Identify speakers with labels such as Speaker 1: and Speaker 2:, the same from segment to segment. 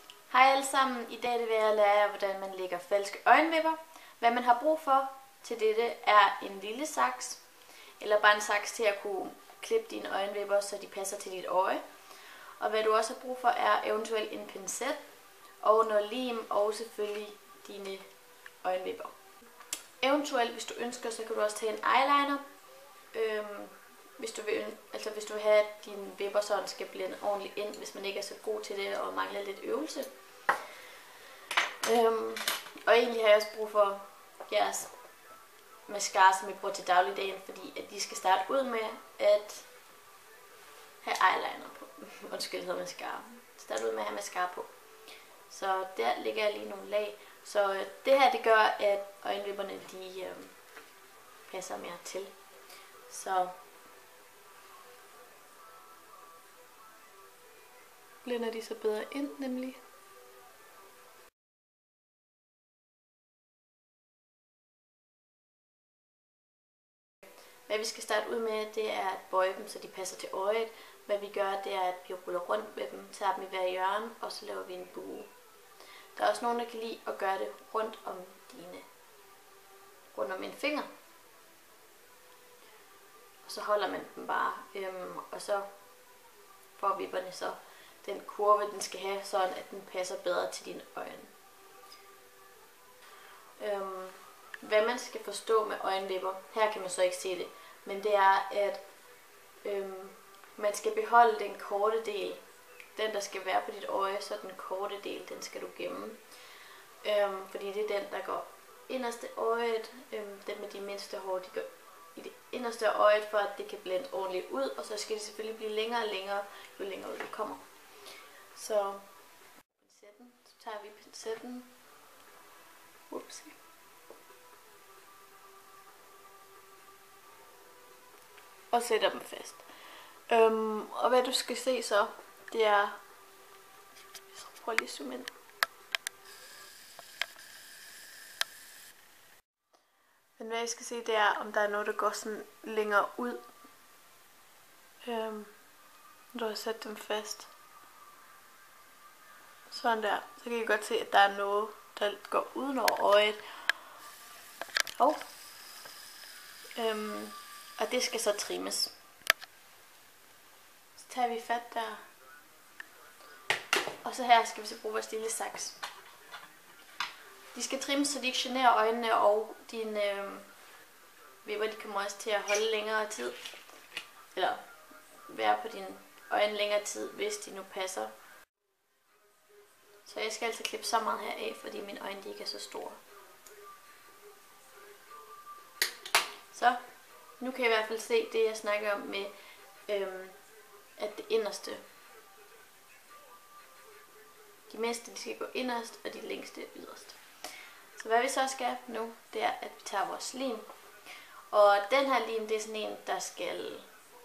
Speaker 1: Hej alle sammen, i dag vil jeg lære jer, hvordan man lægger falske øjenvipper. Hvad man har brug for til dette er en lille saks, eller bare en saks til at kunne klippe dine øjenvipper, så de passer til dit øje. Og hvad du også har brug for er eventuelt en pincet og noget lim og selvfølgelig dine øjenvipper. Eventuelt, hvis du ønsker, så kan du også tage en eyeliner. Hvis du vil have, at dine vipper sådan skal blende ordentligt ind, hvis man ikke er så god til det og mangler lidt øvelse. Og egentlig har jeg også brug for jeres mascara, som jeg bruger til dagligdagen, fordi at de skal starte ud med at have eyeliner på. Undskyld, det hedder mascara. Starte ud med at have mascara på. Så der ligger jeg lige nogle lag. Så det her, det gør, at øjenvipperne de passer mere til. Så blender de så bedre ind, nemlig. Hvad vi skal starte ud med, det er at bøje dem, så de passer til øjet. Hvad vi gør, det er, at vi ruller rundt med dem, tager dem i hver hjørne, og så laver vi en bue. Der er også nogen, der kan lide at gøre det rundt om en finger. Og så holder man dem bare, og så får vipperne så den kurve, den skal have, sådan at den passer bedre til dine øjne. Hvad man skal forstå med øjenvipper, her kan man så ikke se det, men det er, at man skal beholde den korte del, den der skal være på dit øje, så den korte del, den skal du gemme. Fordi det er den, der går inderst i øjet, den med de mindste hår, de går i det inderste af øjet, for at det kan blende ordentligt ud, og så skal det selvfølgelig blive længere og længere, jo længere ud det kommer. Så tager vi pincetten. Upsi. Og sætter dem fast. Og hvad du skal se så, det er, så prøv lige at zoome ind. Men hvad jeg skal se, det er, om der er noget, der går sådan længere ud. Når du har sat dem fast. Sådan der. Så kan I godt se, at der er noget, der går uden over øjet. Og det skal så trimmes. Så tager vi fat der. Og så her skal vi så bruge vores lille saks. De skal trimmes, så de ikke generer øjnene, og dine vipper, de kommer også til at holde længere tid. Eller være på dine øjne længere tid, hvis de nu passer. Så jeg skal altså klippe så meget her af, fordi mine øjne de ikke er så store. Så, nu kan jeg i hvert fald se det, jeg snakker om med, at det inderste, de mindste, de skal gå inderst, og de længste yderst. Så hvad vi så skal nu, det er, at vi tager vores lim. Og den her lim, det er sådan en, der skal,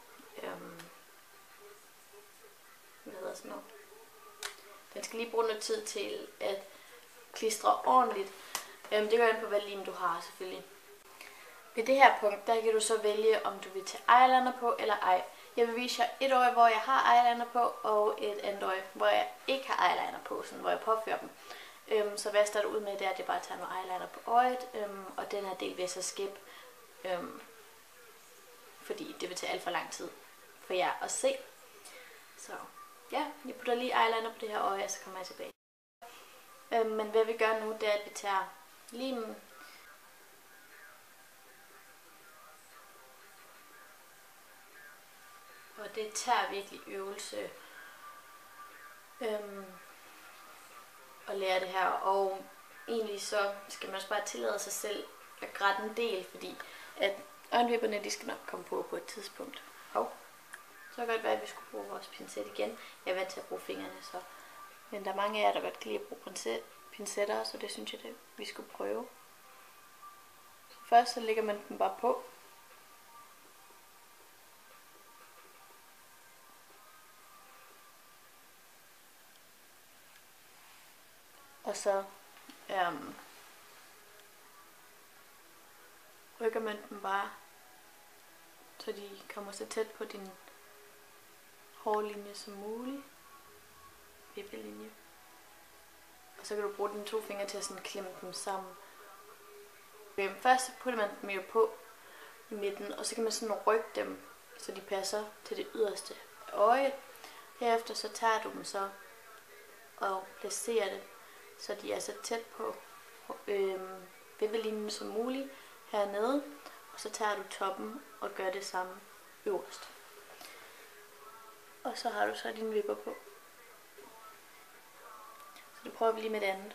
Speaker 1: den skal lige bruge noget tid til at klistre ordentligt. Det går an på, hvad lim du har selvfølgelig. Ved det her punkt, der kan du så vælge, om du vil tage eyeliner på eller ej. Jeg vil vise jer et øje, hvor jeg har eyeliner på, og et andet øje, hvor jeg ikke har eyeliner på, sådan, hvor jeg påfører dem. Så hvad jeg starter ud med, det er, at jeg bare tager noget eyeliner på øjet, og den her del vil jeg så skippe, fordi det vil tage alt for lang tid for jer at se. Så ja, jeg putter lige eyeliner på det her øje, og så kommer jeg tilbage. Men hvad vi gør nu, det er, at vi tager limen, og det tager virkelig øvelse at lære det her, og egentlig så skal man også bare tillade sig selv at grætte en del, fordi at øjenvipperne, de skal nok komme på et tidspunkt. Så kan det godt være, at vi skulle bruge vores pincet igen. Jeg er vant til at bruge fingrene, så. Men der er mange af jer, der godt kan lide at bruge pincetter, så det synes jeg, det vi skulle prøve. Så først så lægger man dem bare på. Og så rykker man dem bare, så de kommer så tæt på din hårlinje som muligt. Vippelinje. Og så kan du bruge dine 2 fingre til at sådan klemme dem sammen. Først putter man dem jo på i midten, og så kan man sådan rykke dem, så de passer til det yderste af øjet. Herefter så tager du dem så og placerer dem, så de er så tæt på vippelinjen som muligt hernede. Og så tager du toppen og gør det samme øverst. Og så har du så dine vipper på. Så det prøver vi lige med det andet.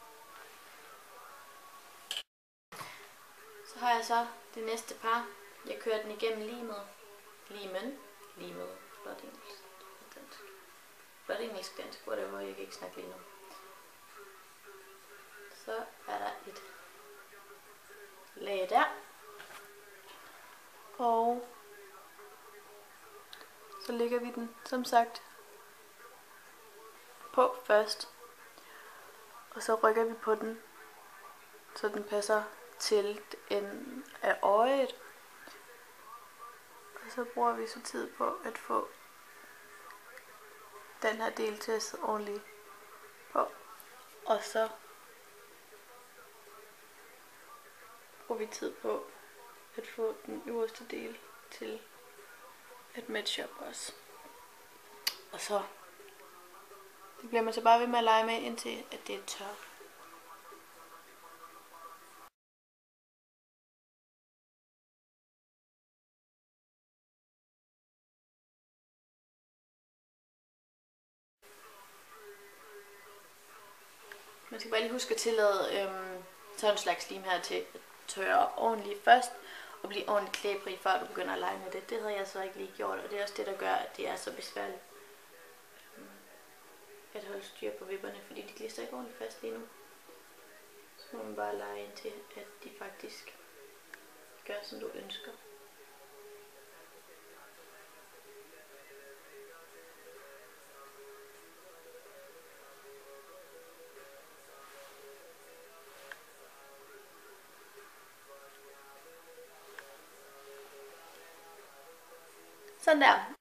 Speaker 1: Så har jeg så det næste par. Jeg kører den igennem limen, flot engelsk, dansk. Flot engelsk, dansk, whatever, jeg kan ikke snakke lige nu. Så er der et lag der. Og så lægger vi den, som sagt, på først. Og så rykker vi på den, så den passer til enden af øjet. Og så bruger vi så tid på at få den her del til at sidde ordentligt på. Og så bruger vi tid på at få den øverste del til at matche op også. Og så det bliver man så bare ved med at lege med, indtil at det er tørt. Man skal bare lige huske at tillade sådan en slags lim her til at tørre ordentligt først, og blive ordentligt klæbrig, før du begynder at lege med det. Det havde jeg så ikke lige gjort, og det er også det, der gør, at det er så besværligt at holde styr på vipperne, fordi de klister ikke ordentligt fast lige nu. Så må man bare lege indtil, at de faktisk gør, som du ønsker. Sådan der.